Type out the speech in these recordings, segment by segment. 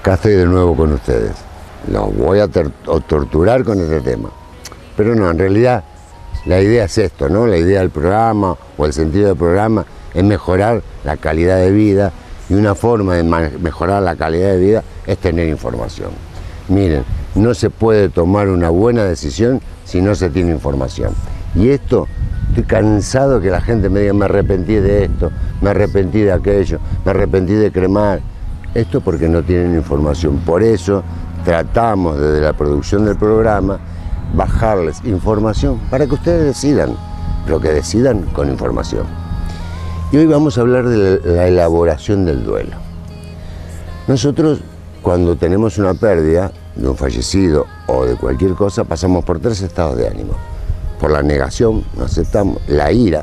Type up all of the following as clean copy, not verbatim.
acá estoy de nuevo con ustedes. Los voy a torturar con este tema. Pero no, en realidad la idea es esto, ¿no? La idea del programa o el sentido del programa es mejorar la calidad de vida, y una forma de mejorar la calidad de vida es tener información. Miren, no se puede tomar una buena decisión si no se tiene información. Y esto, estoy cansado que la gente me diga, me arrepentí de esto, me arrepentí de aquello, me arrepentí de cremar. Esto porque no tienen información. Por eso tratamos desde la producción del programa bajarles información para que ustedes decidan, pero que decidan con información. Y hoy vamos a hablar de la elaboración del duelo. Nosotros, cuando tenemos una pérdida de un fallecido o de cualquier cosa, pasamos por 3 estados de ánimo. Por la negación, no aceptamos, la ira,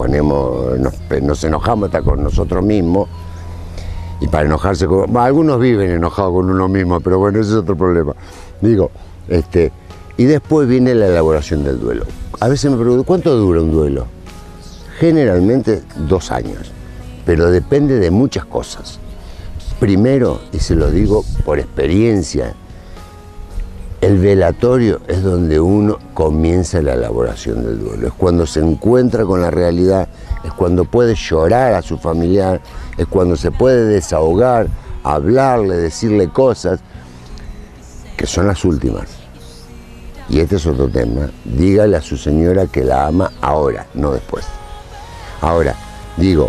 nos enojamos hasta con nosotros mismos, y para enojarse con... Bueno, algunos viven enojados con uno mismo, pero bueno, ese es otro problema. Digo, y después viene la elaboración del duelo. A veces me pregunto, ¿cuánto dura un duelo? Generalmente 2 años, pero depende de muchas cosas. Primero, y se lo digo por experiencia, el velatorio es donde uno comienza la elaboración del duelo. Es cuando se encuentra con la realidad, es cuando puede llorar a su familiar, es cuando se puede desahogar, hablarle, decirle cosas, que son las últimas. Y este es otro tema. Dígale a su señora que la ama ahora, no después. Ahora, digo,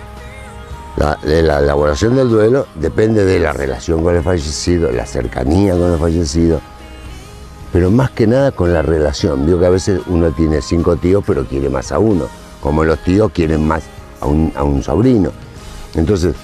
la elaboración del duelo depende de la relación con el fallecido, la cercanía con el fallecido, pero más que nada con la relación. Vio que a veces uno tiene 5 tíos, pero quiere más a uno, como los tíos quieren más a un sobrino. Entonces,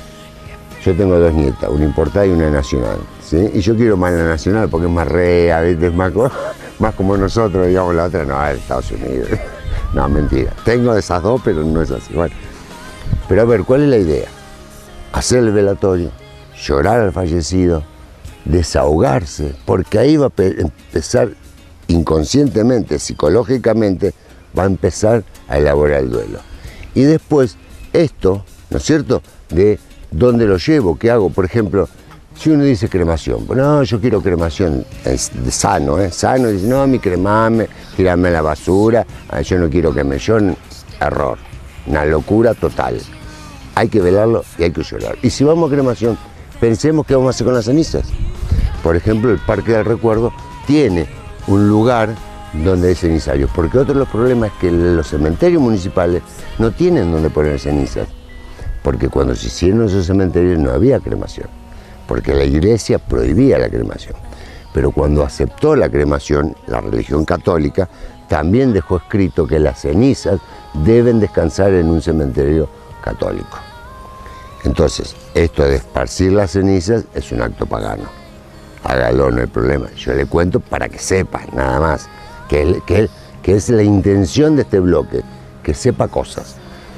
yo tengo 2 nietas, una importada y una nacional, ¿sí? Y yo quiero más la nacional porque es más rea, es más como nosotros, digamos, la otra no, es de Estados Unidos. No, mentira. Tengo esas 2, pero no es así. Bueno, pero a ver, ¿cuál es la idea? Hacer el velatorio, llorar al fallecido, desahogarse, porque ahí va a empezar inconscientemente, psicológicamente, va a empezar a elaborar el duelo. Y después, esto, ¿no es cierto?, de dónde lo llevo, qué hago. Por ejemplo, si uno dice cremación, no, yo quiero cremación, es sano, sano, dice, no, mi cremame, tirame a la basura, yo no quiero que me lloren. Error, una locura total. Hay que velarlo y hay que llorar. Y si vamos a cremación, pensemos qué vamos a hacer con las cenizas. Por ejemplo, el Parque del Recuerdo tiene un lugar donde hay cenizarios, porque otro de los problemas es que los cementerios municipales no tienen donde poner cenizas, porque cuando se hicieron esos cementerios no había cremación, porque la iglesia prohibía la cremación. Pero cuando aceptó la cremación, la religión católica también dejó escrito que las cenizas deben descansar en un cementerio católico. Entonces, esto de esparcir las cenizas es un acto pagano. Hágalo, no hay problema. Yo le cuento para que sepa, nada más, que es la intención de este bloque, que sepa cosas.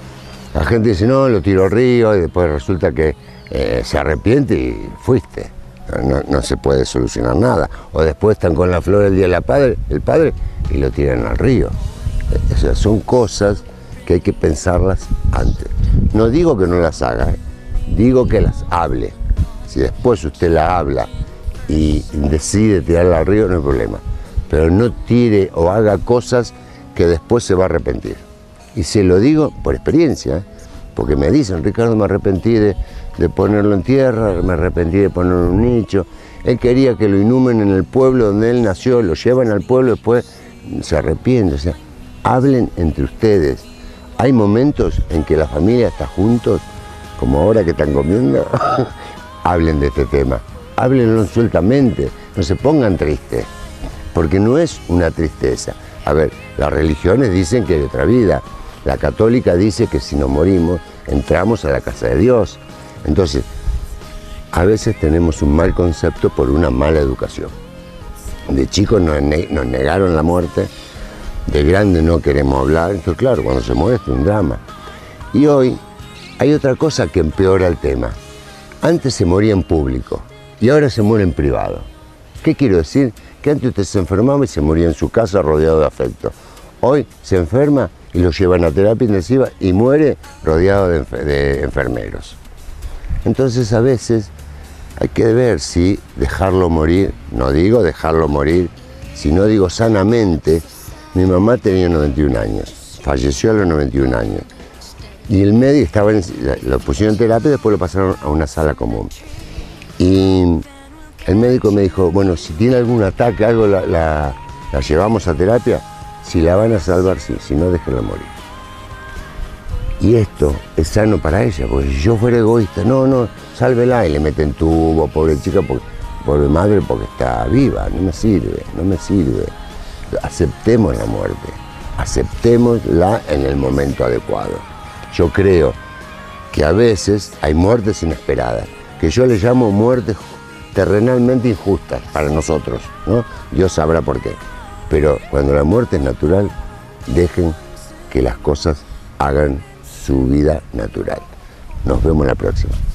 La gente dice, no, lo tiro al río, y después resulta que se arrepiente y fuiste. No se puede solucionar nada. O después están con la flor el día del padre y lo tiran al río. O sea, son cosas que hay que pensarlas antes. No digo que no las haga, digo que las hable. Si después usted la habla y decide tirarla al río, no hay problema. Pero no tire o haga cosas que después se va a arrepentir. Y se lo digo por experiencia, porque me dicen, Ricardo, me arrepentí de ponerlo en tierra, me arrepentí de ponerlo en un nicho. Él quería que lo inhumen en el pueblo donde él nació, lo llevan al pueblo, después se arrepiente. O sea, hablen entre ustedes. Hay momentos en que la familia está juntos, como ahora que están comiendo, hablen de este tema. Háblenlo sueltamente, no se pongan tristes, porque no es una tristeza. A ver, las religiones dicen que hay otra vida. La católica dice que si nos morimos, entramos a la casa de Dios. Entonces, a veces tenemos un mal concepto por una mala educación. De chicos nos negaron la muerte, de grande no queremos hablar. Entonces, claro, cuando se muere es un drama. Y hoy hay otra cosa que empeora el tema. Antes se moría en público y ahora se muere en privado. ¿Qué quiero decir? Que antes usted se enfermaba y se moría en su casa rodeado de afecto. Hoy se enferma y lo llevan a terapia intensiva y muere rodeado de enfermeros. Entonces a veces hay que ver si dejarlo morir, no digo dejarlo morir, sino digo sanamente. Mi mamá tenía 91 años, falleció a los 91 años. Y el médico estaba lo pusieron en terapia y después lo pasaron a una sala común. Y el médico me dijo, bueno, si tiene algún ataque, algo, la llevamos a terapia. Si la van a salvar, sí, si no, déjenla morir. Y esto es sano para ella, porque si yo fuera egoísta, no, sálvela y le meten tubo, pobre chica, pobre madre, porque está viva, no me sirve. Aceptemos la muerte, aceptémosla en el momento adecuado. Yo creo que a veces hay muertes inesperadas, que yo les llamo muertes terrenalmente injustas para nosotros, ¿no? Dios sabrá por qué. Pero cuando la muerte es natural, dejen que las cosas hagan su vida natural. Nos vemos la próxima.